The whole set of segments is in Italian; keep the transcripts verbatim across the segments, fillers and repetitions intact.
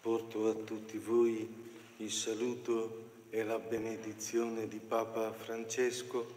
Porto a tutti voi il saluto e la benedizione di Papa Francesco,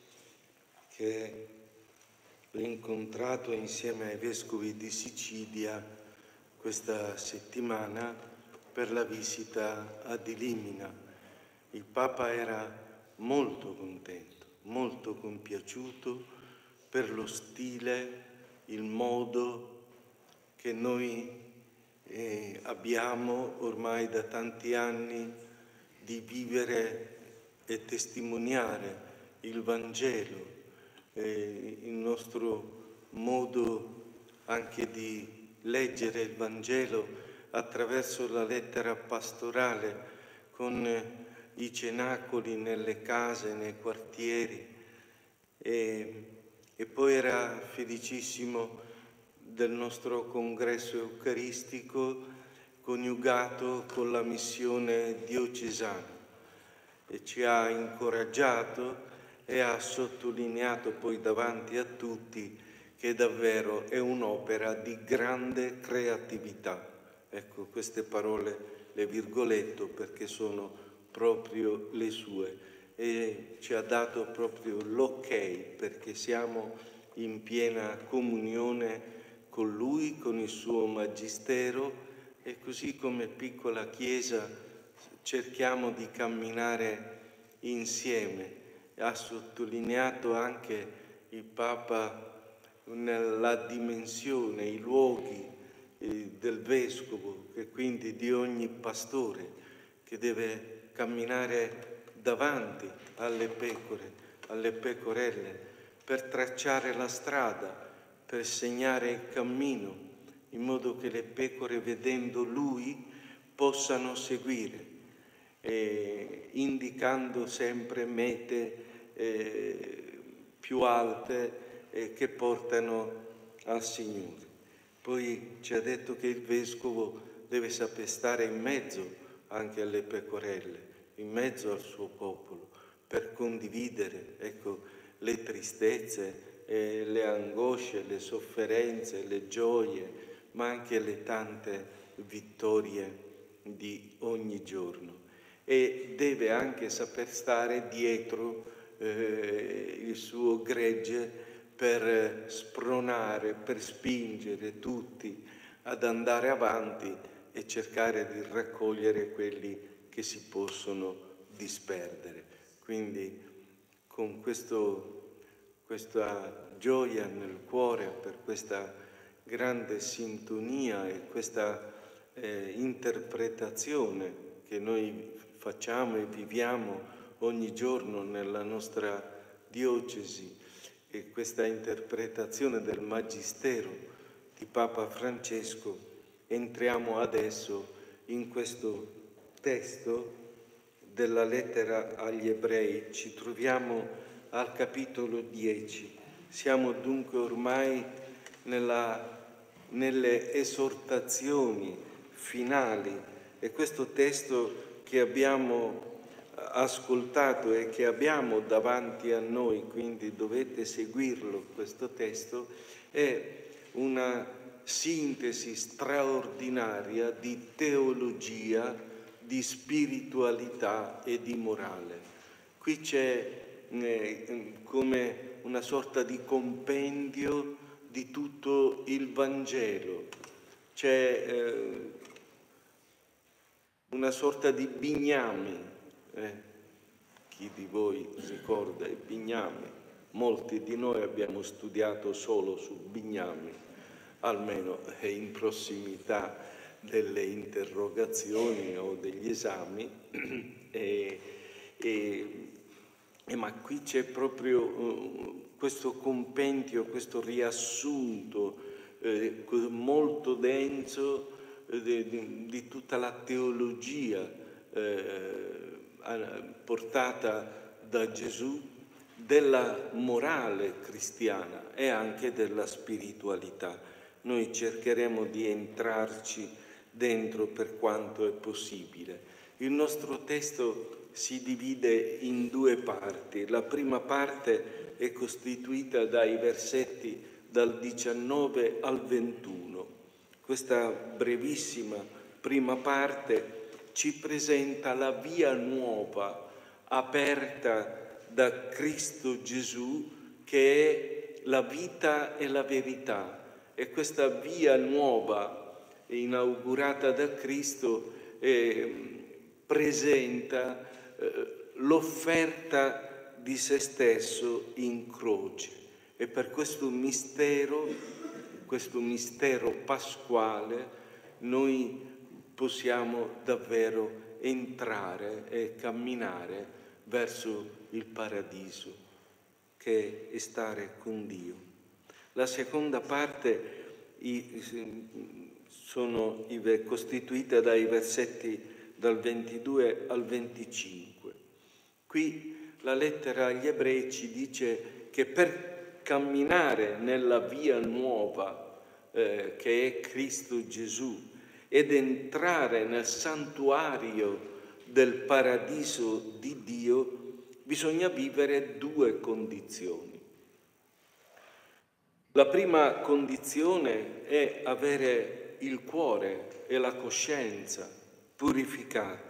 che ho incontrato insieme ai vescovi di Sicilia questa settimana per la visita ad Ilimina. Il Papa era molto contento, molto compiaciuto per lo stile, il modo che noi eh, abbiamo ormai da tanti anni di vivere e testimoniare il Vangelo, eh, il nostro modo anche di leggere il Vangelo attraverso la lettera pastorale, con eh, i cenacoli nelle case, nei quartieri, e, e poi era felicissimo del nostro congresso eucaristico coniugato con la missione diocesana, e ci ha incoraggiato e ha sottolineato poi davanti a tutti che davvero è un'opera di grande creatività. Ecco, queste parole le virgoletto perché sono proprio le sue, e ci ha dato proprio l'ok perché siamo in piena comunione con Lui, con il suo Magistero, e così come piccola Chiesa cerchiamo di camminare insieme. Ha sottolineato anche il Papa nella dimensione, i luoghi eh, del Vescovo, e quindi di ogni pastore che deve camminare davanti alle pecore, alle pecorelle, per tracciare la strada, per segnare il cammino, in modo che le pecore, vedendo Lui, possano seguire, eh, indicando sempre mete eh, più alte eh, che portano al Signore. Poi ci ha detto che il Vescovo deve saper stare in mezzo anche alle pecorelle, in mezzo al suo popolo, per condividere, ecco, le tristezze, eh, le angosce, le sofferenze, le gioie, ma anche le tante vittorie di ogni giorno. E deve anche saper stare dietro eh, il suo gregge per spronare, per spingere tutti ad andare avanti e cercare di raccogliere quelli che si possono disperdere. Quindi con questo questa gioia nel cuore per questa grande sintonia e questa eh, interpretazione che noi facciamo e viviamo ogni giorno nella nostra diocesi, e questa interpretazione del Magistero di Papa Francesco, entriamo adesso in questo testo della lettera agli Ebrei. Ci troviamo al capitolo dieci. Siamo dunque ormai nella, nelle esortazioni finali, e questo testo che abbiamo ascoltato e che abbiamo davanti a noi, quindi dovete seguirlo, questo testo, è una sintesi straordinaria di teologia, di spiritualità e di morale. Qui c'è eh, come una sorta di compendio di tutto il Vangelo, c'è eh, una sorta di bignami. Eh, chi di voi ricorda i bignami? Molti di noi abbiamo studiato solo su bignami, almeno in prossimità delle interrogazioni o degli esami, e, e, e, ma qui c'è proprio uh, questo compendio, questo riassunto eh, molto denso eh, di, di tutta la teologia eh, portata da Gesù, della morale cristiana e anche della spiritualità. Noi cercheremo di entrarci dentro per quanto è possibile. Il nostro testo si divide in due parti. La prima parte è costituita dai versetti dal diciannove al ventuno. Questa brevissima prima parte ci presenta la via nuova aperta da Cristo Gesù, che è la vita e la verità. E questa via nuova inaugurata da Cristo eh, presenta eh, l'offerta di se stesso in croce. E per questo mistero, questo mistero pasquale, noi possiamo davvero entrare e camminare verso il paradiso, che è stare con Dio. La seconda parte sono costituita dai versetti dal ventidue al venticinque. Qui la lettera agli Ebrei ci dice che per camminare nella via nuova eh, che è Cristo Gesù ed entrare nel santuario del paradiso di Dio, bisogna vivere due condizioni. La prima condizione è avere il cuore e la coscienza purificati.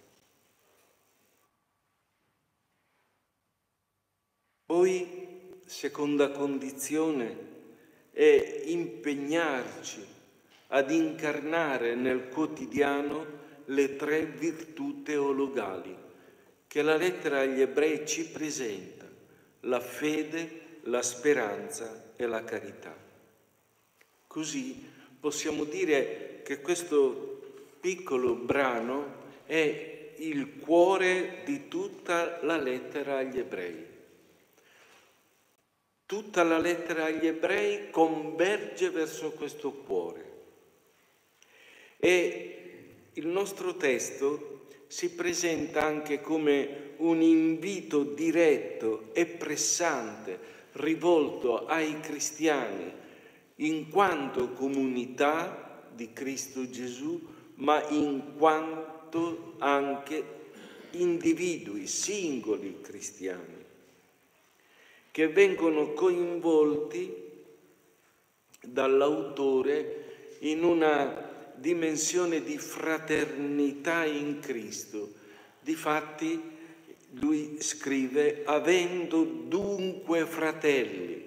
Poi, seconda condizione, è impegnarci ad incarnare nel quotidiano le tre virtù teologali che la lettera agli Ebrei ci presenta: la fede, la speranza e la carità. Così possiamo dire che questo piccolo brano è il cuore di tutta la lettera agli Ebrei. Tutta la lettera agli Ebrei converge verso questo cuore. E il nostro testo si presenta anche come un invito diretto e pressante rivolto ai cristiani in quanto comunità di Cristo Gesù, ma in quanto anche individui, singoli cristiani, che vengono coinvolti dall'autore in una dimensione di fraternità in Cristo. Difatti lui scrive: avendo dunque fratelli,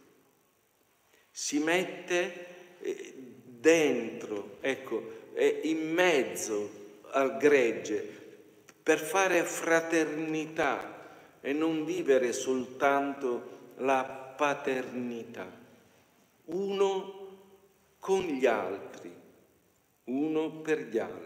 si mette dentro, ecco, in mezzo al gregge per fare fraternità e non vivere soltanto la paternità, uno con gli altri, uno per gli altri.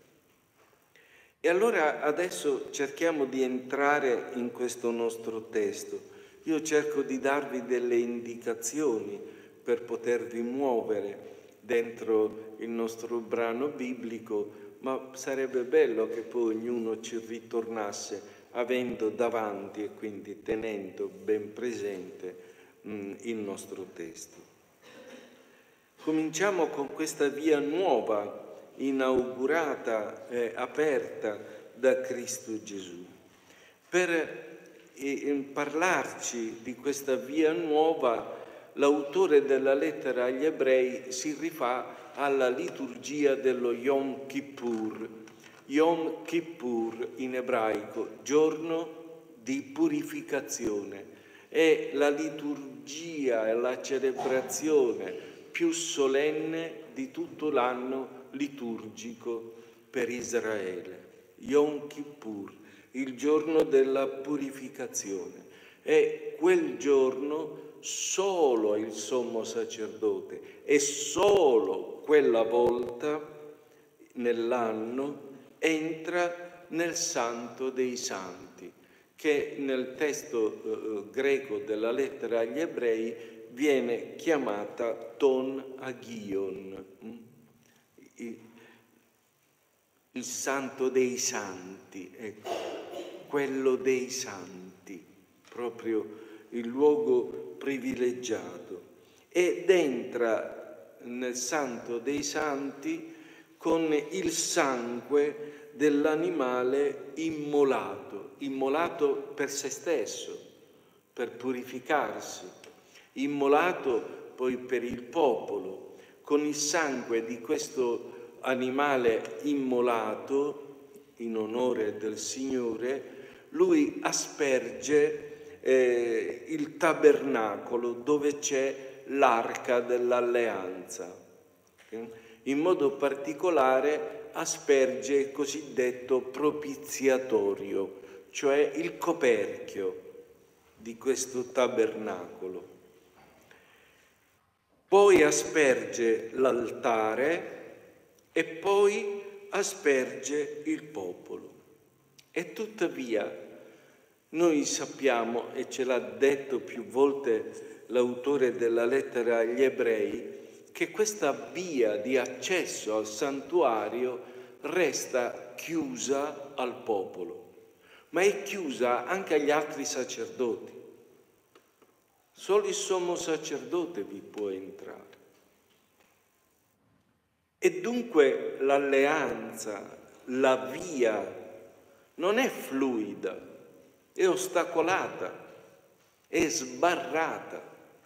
E allora adesso cerchiamo di entrare in questo nostro testo. Io cerco di darvi delle indicazioni per potervi muovere dentro il nostro brano biblico, ma sarebbe bello che poi ognuno ci ritornasse avendo davanti e quindi tenendo ben presente mh, il nostro testo. Cominciamo con questa via nuova inaugurata e aperta da Cristo Gesù. Per eh, parlarci di questa via nuova, l'autore della lettera agli Ebrei si rifà alla liturgia dello Yom Kippur. Yom Kippur in ebraico, giorno di purificazione, è la liturgia e la celebrazione più solenne di tutto l'anno liturgico per Israele. Yom Kippur, il giorno della purificazione. E quel giorno solo il sommo sacerdote e solo quella volta nell'anno entra nel Santo dei Santi, che nel testo eh, greco della lettera agli Ebrei viene chiamata Ton Agion, il, il Santo dei Santi, ecco, quello dei Santi, proprio il luogo privilegiato. Ed entra nel Santo dei Santi con il sangue dell'animale immolato, immolato per se stesso, per purificarsi, immolato poi per il popolo. Con il sangue di questo animale immolato in onore del Signore, lui asperge eh, il tabernacolo dove c'è l'arca dell'alleanza. In modo particolare asperge il cosiddetto propiziatorio, cioè il coperchio di questo tabernacolo. Poi asperge l'altare e poi asperge il popolo. E tuttavia noi sappiamo, e ce l'ha detto più volte l'autore della lettera agli Ebrei, che questa via di accesso al santuario resta chiusa al popolo, ma è chiusa anche agli altri sacerdoti. Solo il sommo sacerdote vi può entrare. E dunque l'alleanza, la via, non è fluida, è ostacolata, è sbarrata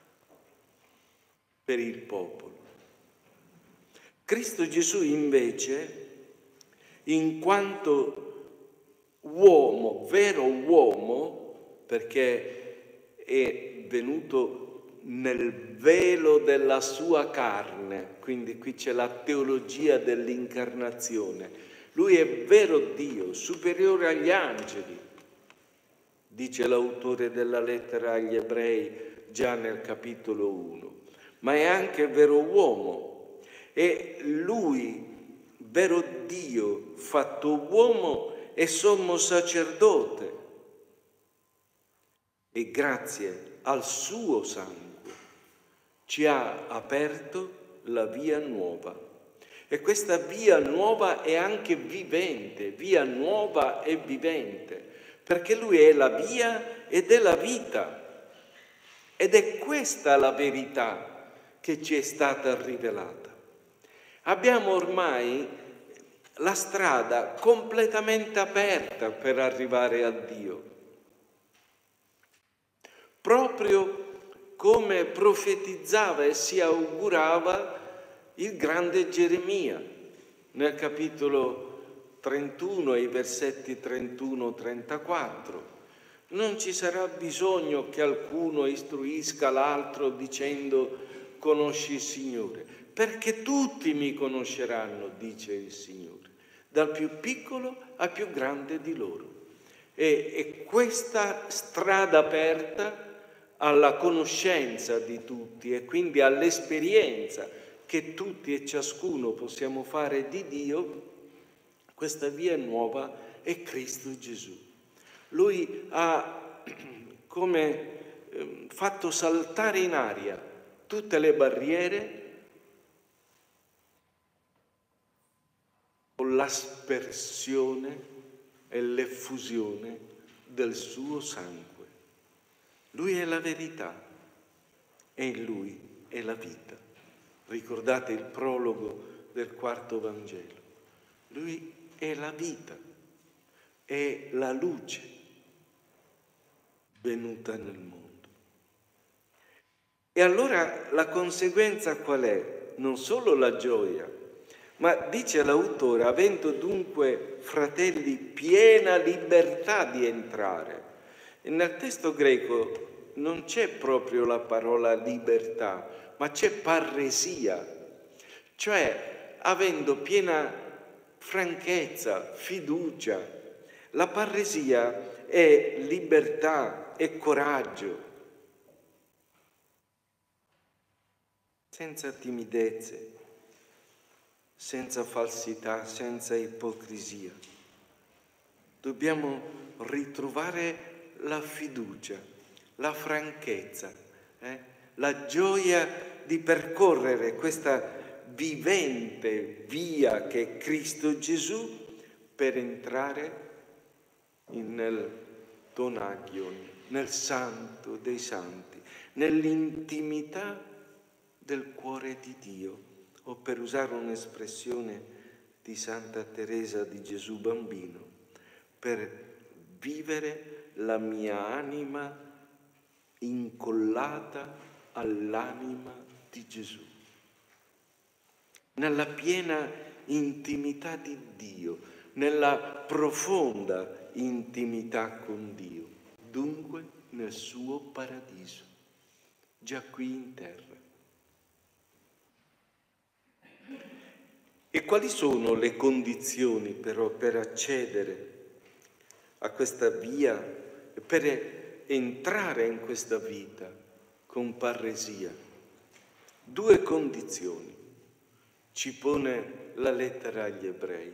per il popolo. Cristo Gesù invece, in quanto uomo, vero uomo, perché è venuto nel velo della sua carne, quindi qui c'è la teologia dell'incarnazione. Lui è vero Dio, superiore agli angeli, dice l'autore della lettera agli Ebrei già nel capitolo uno, ma è anche vero uomo. E lui, vero Dio, fatto uomo, è sommo sacerdote. E grazie al suo sangue ci ha aperto la via nuova. E questa via nuova è anche vivente, via nuova e vivente, perché lui è la via ed è la vita. Ed è questa la verità che ci è stata rivelata. Abbiamo ormai la strada completamente aperta per arrivare a Dio, proprio come profetizzava e si augurava il grande Geremia nel capitolo trentuno, i versetti trentuno trentaquattro. Non ci sarà bisogno che alcuno istruisca l'altro dicendo conosci il Signore, perché tutti mi conosceranno, dice il Signore, dal più piccolo al più grande di loro. E, e questa strada aperta alla conoscenza di tutti e quindi all'esperienza che tutti e ciascuno possiamo fare di Dio, questa via nuova è Cristo Gesù. Lui ha come eh, fatto saltare in aria tutte le barriere con l'aspersione e l'effusione del suo sangue. Lui è la verità e in lui è la vita. Ricordate il prologo del quarto Vangelo. Lui è la vita, è la luce venuta nel mondo. E allora la conseguenza qual è? Non solo la gioia, ma dice l'autore, avendo dunque, fratelli, piena libertà di entrare. E nel testo greco non c'è proprio la parola libertà, ma c'è parresia, cioè avendo piena franchezza, fiducia. La parresia è libertà, è coraggio, senza timidezze, senza falsità, senza ipocrisia. Dobbiamo ritrovare la fiducia, la franchezza, eh? la gioia di percorrere questa vivente via che è Cristo Gesù per entrare nel Donagion, nel Santo dei Santi, nell'intimità del cuore di Dio, o per usare un'espressione di Santa Teresa di Gesù Bambino, per vivere la mia anima incollata all'anima di Gesù, nella piena intimità di Dio, nella profonda intimità con Dio, dunque nel suo paradiso, già qui in terra. E quali sono le condizioni però per accedere a questa via, per entrare in questa vita con parresia? Due condizioni ci pone la lettera agli Ebrei: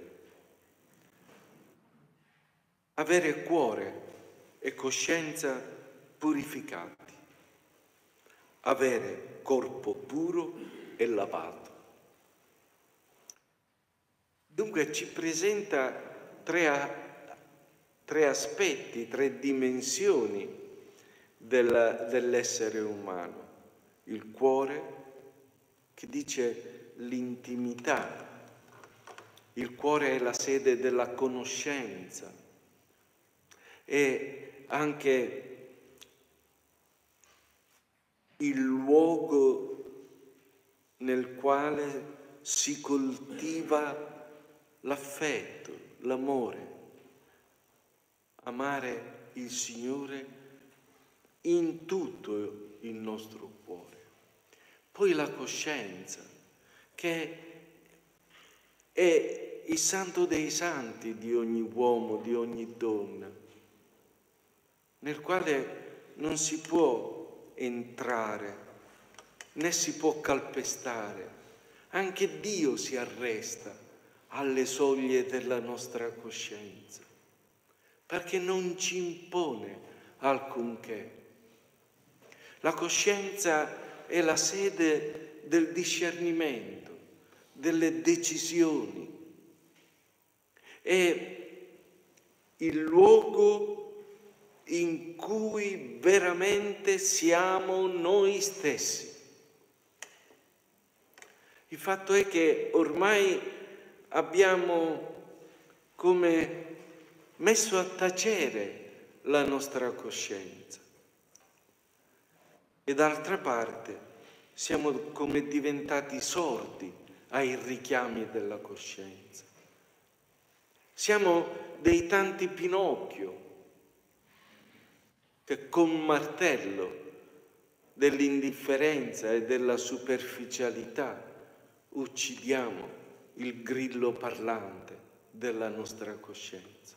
avere cuore e coscienza purificati, avere corpo puro e lavato. Dunque ci presenta tre, tre aspetti, tre dimensioni del, dell'essere umano. Il cuore, che dice l'intimità. Il cuore è la sede della conoscenza, è anche il luogo nel quale si coltiva l'affetto, l'amore, amare il Signore in tutto il nostro cuore. Poi la coscienza, che è il santo dei santi di ogni uomo, di ogni donna, nel quale non si può entrare, né si può calpestare. Anche Dio si arresta alle soglie della nostra coscienza, perché non ci impone alcunché. La coscienza è la sede del discernimento, delle decisioni, è il luogo in cui veramente siamo noi stessi. Il fatto è che ormai abbiamo come messo a tacere la nostra coscienza e d'altra parte siamo come diventati sordi ai richiami della coscienza. Siamo dei tanti Pinocchio che con martello dell'indifferenza e della superficialità uccidiamo il grillo parlante della nostra coscienza.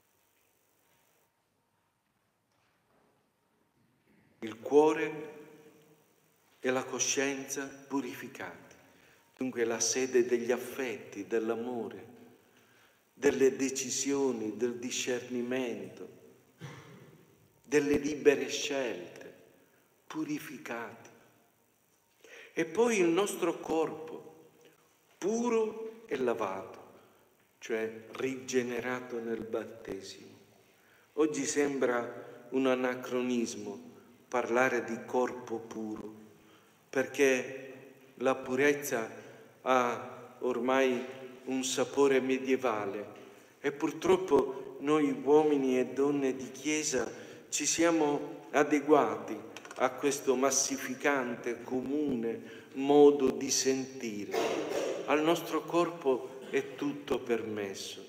Il cuore e la coscienza purificati, dunque la sede degli affetti, dell'amore, delle decisioni, del discernimento, delle libere scelte, purificati. E poi il nostro corpo, puro e lavato, cioè rigenerato nel battesimo. Oggi sembra un anacronismo parlare di corpo puro, perché la purezza ha ormai un sapore medievale e purtroppo noi uomini e donne di Chiesa ci siamo adeguati a questo massificante, comune modo di sentire. Al nostro corpo è tutto permesso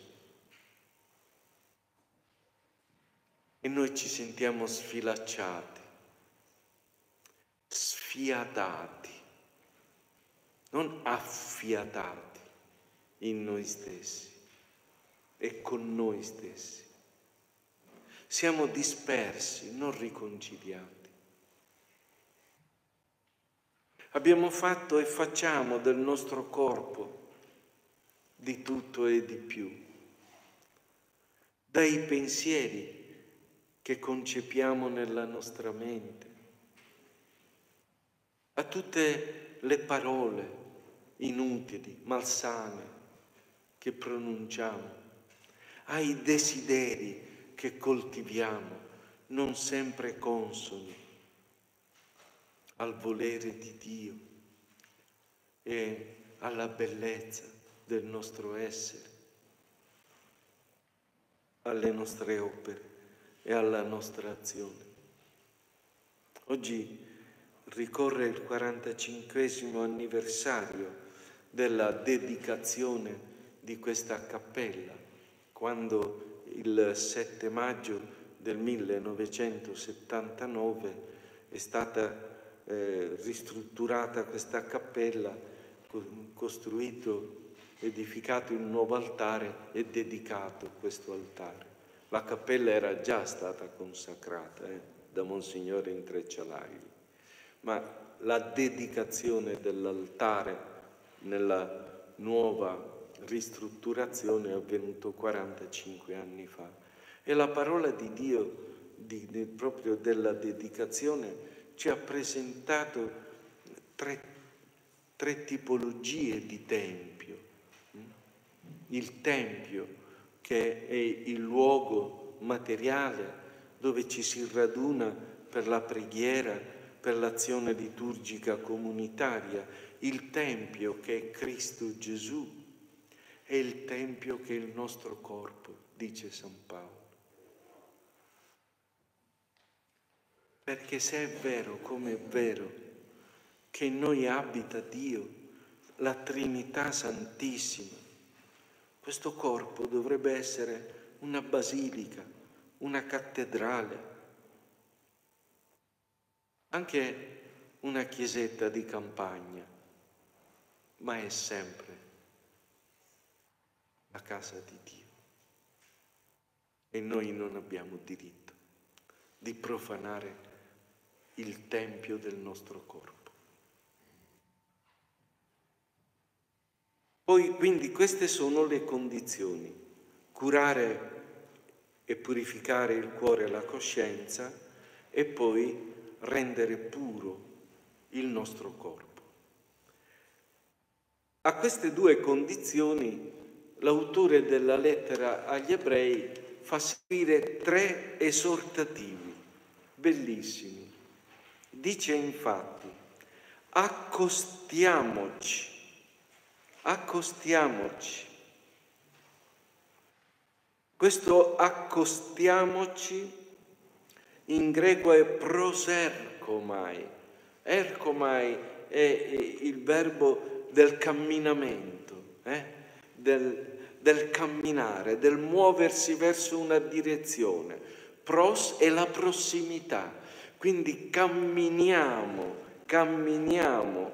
e noi ci sentiamo sfilacciati, sfiatati, non affiatati in noi stessi e con noi stessi. Siamo dispersi, non riconciliati. Abbiamo fatto e facciamo del nostro corpo di tutto e di più, dai pensieri che concepiamo nella nostra mente, a tutte le parole inutili, malsane che pronunciamo, ai desideri che coltiviamo, non sempre consoni al volere di Dio e alla bellezza del nostro essere, alle nostre opere e alla nostra azione. Oggi ricorre il quarantacinquesimo anniversario della dedicazione di questa cappella, quando il sette maggio del millenovecentosettantanove è stata eh, ristrutturata questa cappella, costruito, edificato un nuovo altare e dedicato questo altare. La cappella era già stata consacrata eh, da Monsignore Intreccialairi, ma la dedicazione dell'altare nella nuova ristrutturazione è avvenuto quarantacinque anni fa. E la parola di Dio, di, di, proprio della dedicazione, ci ha presentato tre, tre tipologie di tempio. Il tempio, che è il luogo materiale dove ci si raduna per la preghiera, per l'azione liturgica comunitaria, il tempio che è Cristo Gesù, è il tempio che è il nostro corpo, dice San Paolo. Perché se è vero, come è vero, che in noi abita Dio, la Trinità Santissima, questo corpo dovrebbe essere una basilica, una cattedrale, anche una chiesetta di campagna, ma è sempre la casa di Dio. E noi non abbiamo diritto di profanare il tempio del nostro corpo. Poi, quindi, queste sono le condizioni: curare e purificare il cuore e la coscienza, e poi rendere puro il nostro corpo. A queste due condizioni l'autore della lettera agli Ebrei fa seguire tre esortativi bellissimi. Dice infatti: accostiamoci, accostiamoci. Questo accostiamoci in greco è proserkomai. Erkomai è il verbo del camminamento, eh? del, del camminare, del muoversi verso una direzione. Pros è la prossimità, quindi camminiamo, camminiamo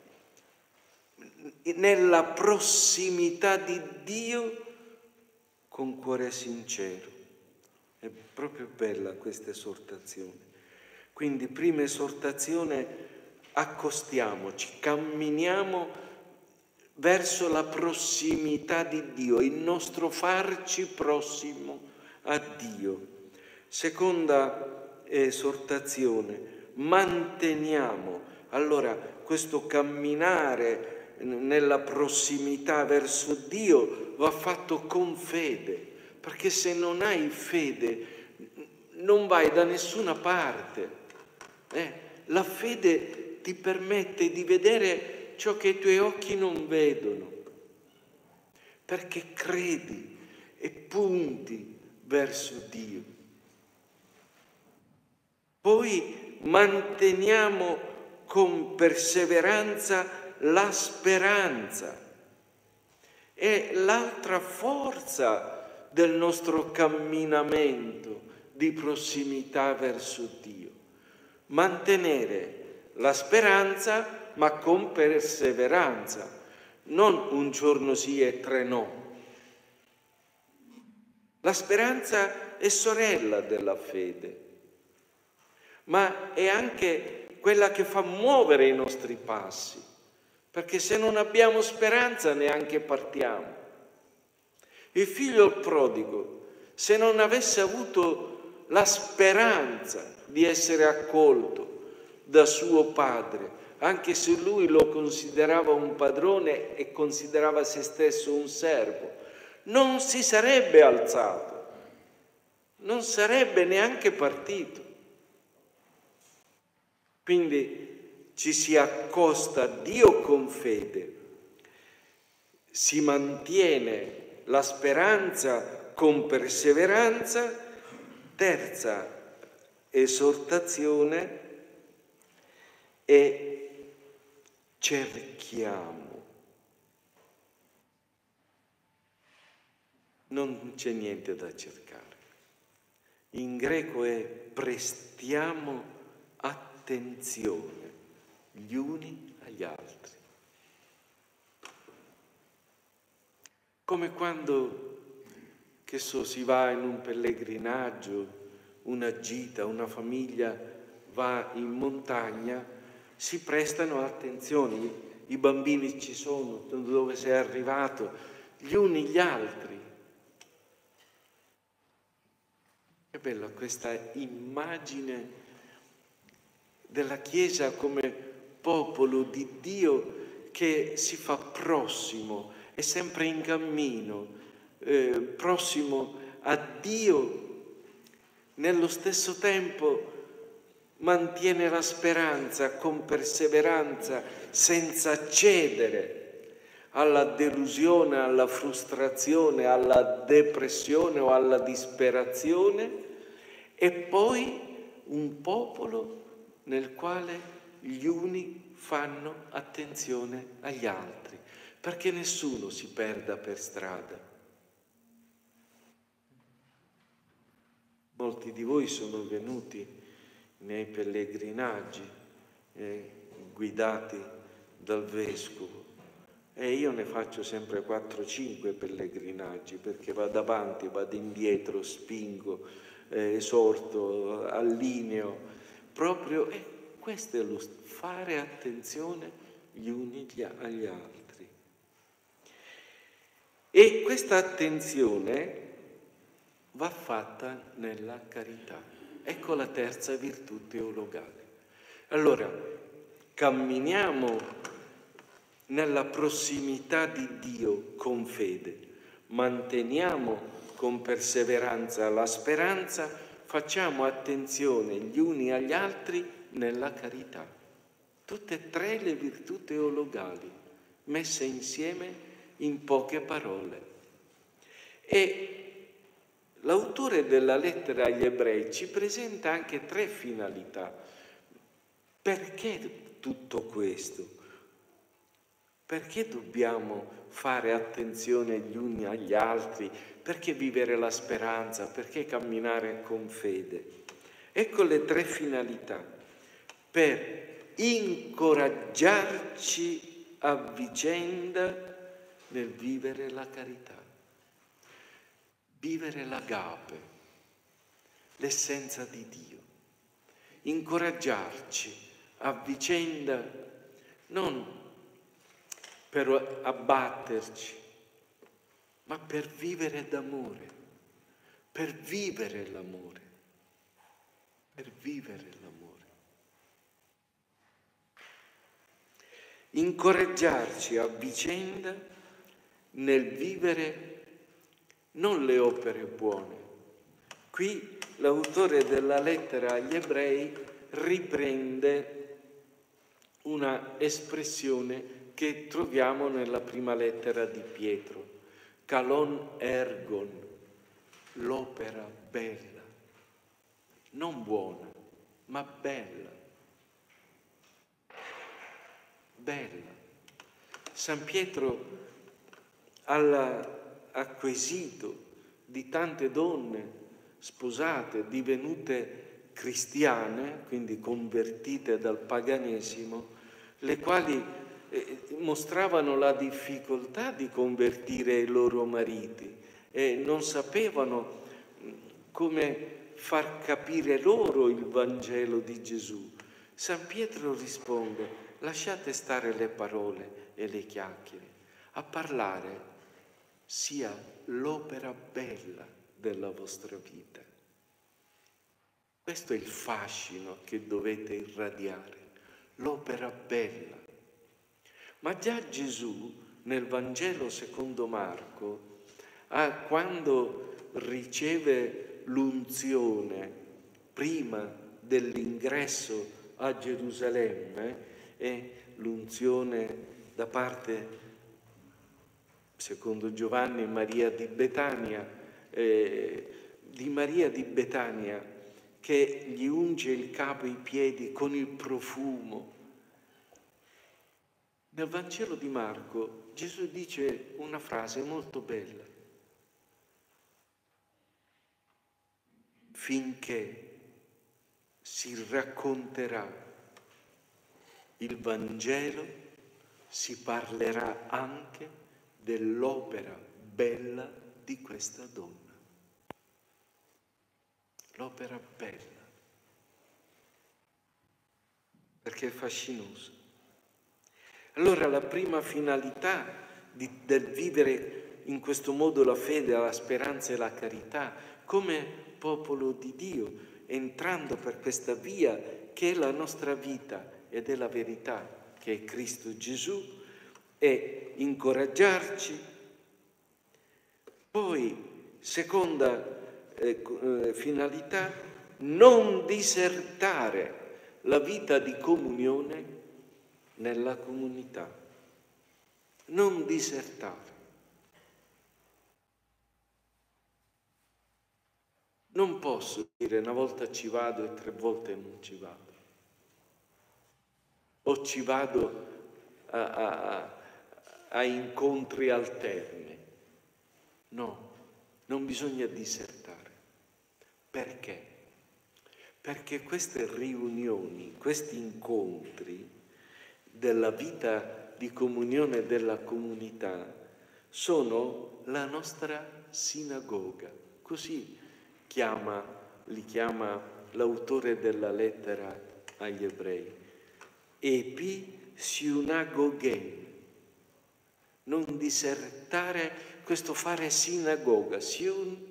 nella prossimità di Dio con cuore sincero. È proprio bella questa esortazione. Quindi, prima esortazione, accostiamoci, camminiamo verso la prossimità di Dio, il nostro farci prossimo a Dio. Seconda esortazione, manteniamo. Allora, questo camminare nella prossimità verso Dio va fatto con fede, perché se non hai fede non vai da nessuna parte. Eh? La fede ti permette di vedere ciò che i tuoi occhi non vedono, perché credi e punti verso Dio. Poi manteniamo con perseveranza la speranza. È l'altra forza del nostro camminamento di prossimità verso Dio. Mantenere la speranza, ma con perseveranza, non un giorno sì e tre no. La speranza è sorella della fede, ma è anche quella che fa muovere i nostri passi, perché se non abbiamo speranza neanche partiamo. Il figlio prodigo, se non avesse avuto la speranza di essere accolto da suo padre, anche se lui lo considerava un padrone e considerava se stesso un servo, non si sarebbe alzato, non sarebbe neanche partito. Quindi ci si accosta a Dio con fede, si mantiene la speranza con perseveranza. Terza esortazione è cerchiamo, non c'è niente da cercare. In greco è prestiamo attenzione gli uni agli altri. Come quando, che so, si va in un pellegrinaggio, una gita, una famiglia va in montagna, si prestano attenzione. I bambini ci sono, dove sei arrivato, gli uni gli altri. È bella questa immagine della Chiesa come popolo di Dio che si fa prossimo, è sempre in cammino, eh, prossimo a Dio, nello stesso tempo mantiene la speranza con perseveranza, senza cedere alla delusione, alla frustrazione, alla depressione o alla disperazione, e poi un popolo nel quale gli uni fanno attenzione agli altri, perché nessuno si perda per strada. Molti di voi sono venuti nei pellegrinaggi eh, guidati dal Vescovo, e io ne faccio sempre quattro cinque pellegrinaggi, perché vado avanti, vado indietro, spingo, eh, esorto, allineo, proprio, e questo è lo fare attenzione gli uni agli altri. E questa attenzione va fatta nella carità. Ecco la terza virtù teologale. Allora, camminiamo nella prossimità di Dio con fede, manteniamo con perseveranza la speranza, facciamo attenzione gli uni agli altri nella carità. Tutte e tre le virtù teologali messe insieme in poche parole. E l'autore della lettera agli Ebrei ci presenta anche tre finalità. Perché tutto questo? Perché dobbiamo fare attenzione gli uni agli altri? Perché vivere la speranza? Perché camminare con fede? Ecco le tre finalità. Per incoraggiarci a vicenda nel vivere la carità. Vivere l'agape, l'essenza di Dio. Incoraggiarci a vicenda, non per abbatterci, ma per vivere d'amore, per vivere l'amore, per vivere l'amore. Incoraggiarci a vicenda nel vivere non le opere buone. Qui l'autore della lettera agli Ebrei riprende una espressione che troviamo nella prima lettera di Pietro, kalon ergon, l'opera bella, non buona, ma bella. Bella. San Pietro all'acquisito di tante donne sposate, divenute cristiane, quindi convertite dal paganesimo, le quali eh, mostravano la difficoltà di convertire i loro mariti e non sapevano come far capire loro il Vangelo di Gesù. San Pietro risponde: lasciate stare le parole e le chiacchiere, a parlare sia l'opera bella della vostra vita. Questo è il fascino che dovete irradiare, l'opera bella. Ma già Gesù nel Vangelo secondo Marco, ah, quando riceve l'unzione prima dell'ingresso a Gerusalemme, e l'unzione da parte, secondo Giovanni, Maria di Betania, eh, di Maria di Betania, che gli unge il capo e i piedi con il profumo. Nel Vangelo di Marco Gesù dice una frase molto bella: finché si racconterà il Vangelo, si parlerà anche dell'opera bella di questa donna. L'opera bella, perché è fascinosa. Allora la prima finalità di, del vivere in questo modo la fede, la speranza e la carità come popolo di Dio, entrando per questa via che è la nostra vita ed è la verità, che è Cristo Gesù, è incoraggiarci. Poi, seconda eh, eh, finalità, non disertare la vita di comunione nella comunità. Non disertare. Non posso dire una volta ci vado e tre volte non ci vado. O ci vado a, a, a incontri alterni. No, non bisogna disertare. Perché? Perché queste riunioni, questi incontri della vita di comunione della comunità sono la nostra sinagoga. Così chiama, li chiama l'autore della lettera agli ebrei. Epi synagogen. Non disertare questo fare sinagoga, synago,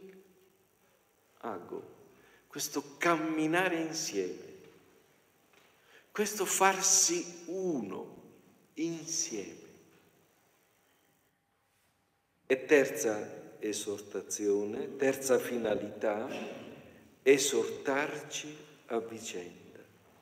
questo camminare insieme, questo farsi uno insieme. E terza esortazione, terza finalità, esortarci a vicenda.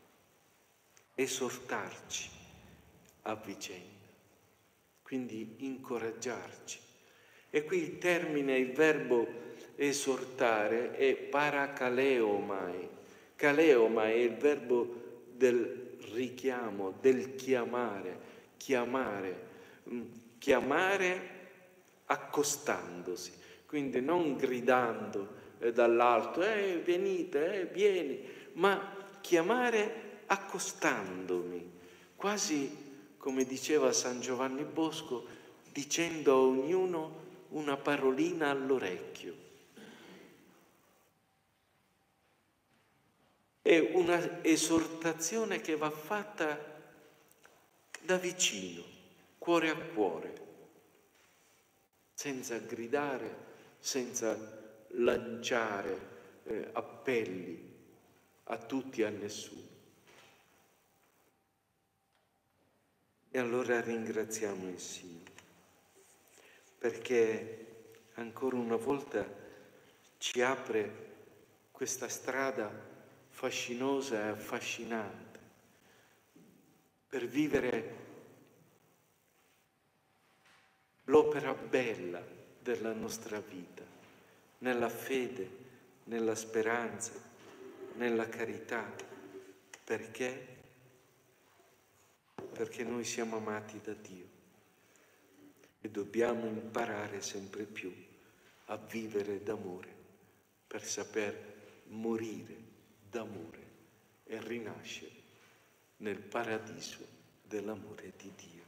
Esortarci a vicenda. Quindi incoraggiarci. E qui il termine, il verbo esortare è paracaleomai. Caleomai è il verbo del richiamo, del chiamare, chiamare, chiamare accostandosi, quindi non gridando eh, dall'alto, eh, venite, eh, vieni, ma chiamare accostandomi, quasi come diceva San Giovanni Bosco, dicendo a ognuno una parolina all'orecchio. È una esortazione che va fatta da vicino, cuore a cuore, senza gridare, senza lanciare eh, appelli a tutti e a nessuno. E allora ringraziamo il Signore, perché ancora una volta ci apre questa strada fascinosa e affascinante per vivere l'opera bella della nostra vita, nella fede, nella speranza, nella carità. Perché? Perché noi siamo amati da Dio e dobbiamo imparare sempre più a vivere d'amore per saper morire d'amore e rinascere nel paradiso dell'amore di Dio.